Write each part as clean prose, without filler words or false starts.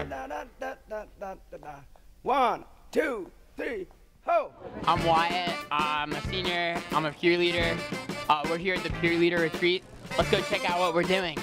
1, 2, 3, ho! I'm Wyatt. I'm a senior. I'm a peer leader. We're here at the peer leader retreat. Let's go check out what we're doing.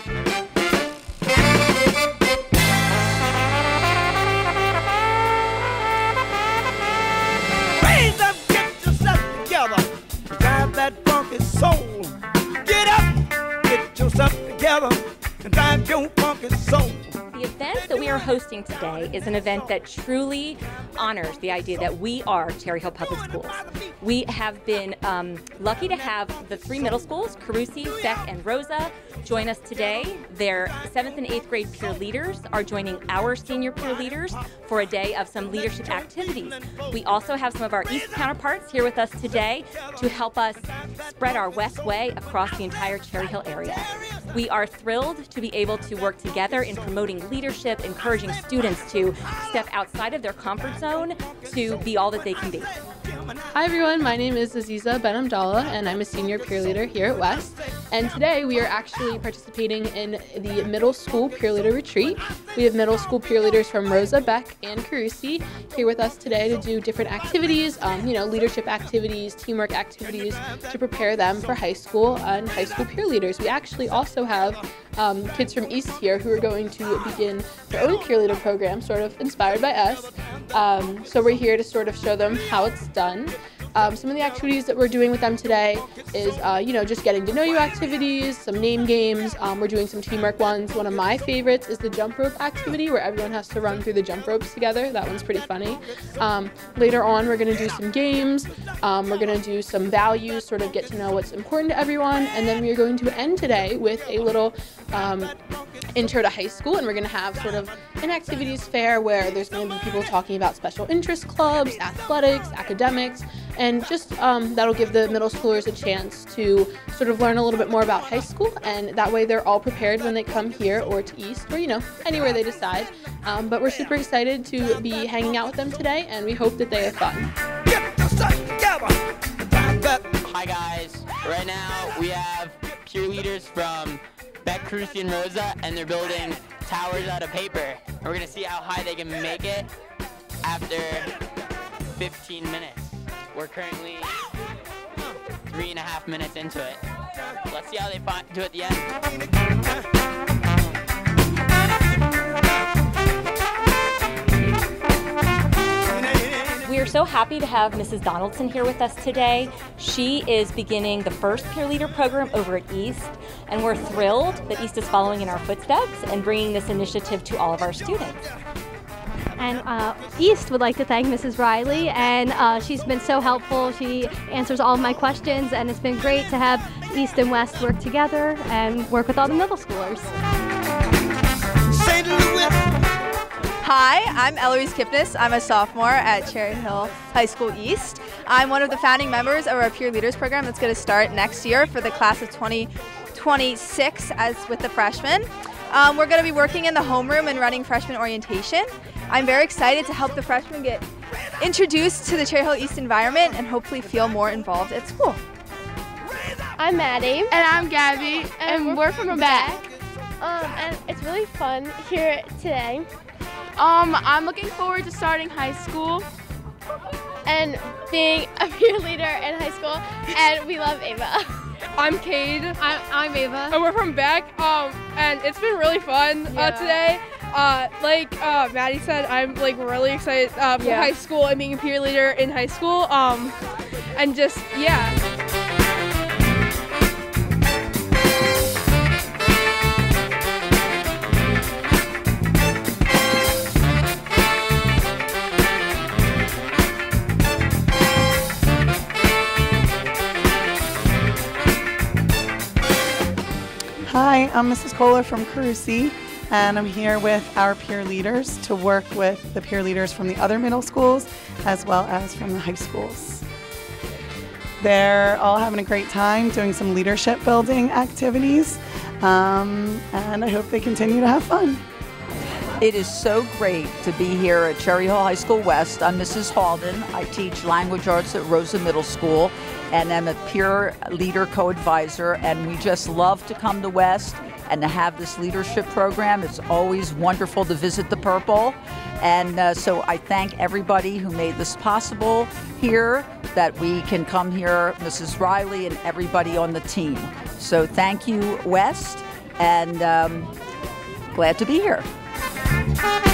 Raise up, get yourself together. Drive that funky soul. Get up, get yourself together, and drive your funky soul. The event that we are hosting today is an event that truly honors the idea that we are Cherry Hill Public Schools. We have been lucky to have the 3 middle schools, Carusi, Beck, and Rosa, join us today. Their 7th and 8th grade peer leaders are joining our senior peer leaders for a day of some leadership activities. We also have some of our East counterparts here with us today to help us spread our West way across the entire Cherry Hill area. We are thrilled to be able to work together in promoting leadership, encouraging students to step outside of their comfort zone to be all that they can be. Hi everyone, my name is Aziza Ben Abdallah and I'm a senior peer leader here at West. And today we are actually participating in the middle school peer leader retreat. We have middle school peer leaders from Rosa, Beck, and Carusi here with us today to do different activities, leadership activities, teamwork activities to prepare them for high school and high school peer leaders. We actually also have kids from East here who are going to begin their own peer leader program, sort of inspired by us. So we're here to sort of show them how it's done. Some of the activities that we're doing with them today is, just getting to know you activities, some name games. We're doing some teamwork ones. One of my favorites is the jump rope activity where everyone has to run through the jump ropes together. That one's pretty funny. Later on, we're going to do some games. We're going to do some values, sort of get to know what's important to everyone. And then we're going to end today with a little intro to high school, and we're going to have sort of an activities fair where there's going to be people talking about special interest clubs, athletics, academics, and just that'll give the middle schoolers a chance to sort of learn a little bit more about high school, and that way they're all prepared when they come here or to East or, anywhere they decide. But we're super excited to be hanging out with them today, and we hope that they have fun. Hi guys, right now we have peer leaders from Beck, Carusi, and Rosa, and they're building towers out of paper. And we're gonna see how high they can make it after 15 minutes. We're currently 3.5 minutes into it. Let's see how they do at the end. We are so happy to have Mrs. Donaldson here with us today. She is beginning the first peer leader program over at East, and we're thrilled that East is following in our footsteps and bringing this initiative to all of our students. And East would like to thank Mrs. Riley, and she's been so helpful. She answers all of my questions, and it's been great to have East and West work together and work with all the middle schoolers. Hi, I'm Eloise Kipnis. I'm a sophomore at Cherry Hill High School East. I'm one of the founding members of our Peer Leaders program that's going to start next year for the class of 2026 as with the freshmen. We're going to be working in the homeroom and running freshman orientation. I'm very excited to help the freshmen get introduced to the Cherry Hill East environment and hopefully feel more involved at school. I'm Maddie. And I'm Gabby. And we're from Beck. And it's really fun here today. I'm looking forward to starting high school and being a peer leader in high school, and we love Ava. I'm Cade. I'm Ava. And we're from Beck, and it's been really fun today. Like Maddie said, I'm really excited for high school and being a peer leader in high school, and just, Hi, I'm Mrs. Kohler from Carusi, and I'm here with our peer leaders to work with the peer leaders from the other middle schools as well as from the high schools. They're all having a great time doing some leadership building activities, and I hope they continue to have fun. It is so great to be here at Cherry Hill High School West. I'm Mrs. Halden. I teach language arts at Rosa Middle School, and I'm a peer leader co-advisor, and we just love to come to West and to have this leadership program. It's always wonderful to visit the Purple. And so I thank everybody who made this possible here, that we can come here, Mrs. Riley and everybody on the team. So thank you, West, and glad to be here.